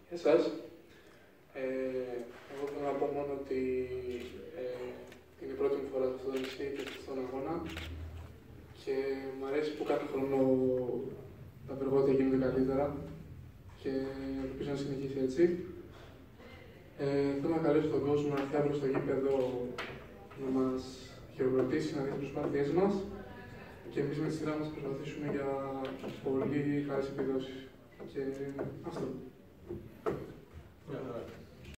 Γεια σας. Εγώ θέλω να πω μόνο ότι είναι η πρώτη μου φορά σε αυτό το νησί και στον αγώνα και μου αρέσει που κάθε χρόνο τα περγότια γίνονται καλύτερα και ελπίζω να συνεχίσει έτσι. Θέλω να καλέσω τον κόσμο να έρθει αύριο στο γήπεδο να μας χειροκροτήσει, να δει τις προσπάθειές μας και εμείς με τη σειρά μας προσπαθήσουμε για πολύ καλές επιδόσεις. Και αυτό.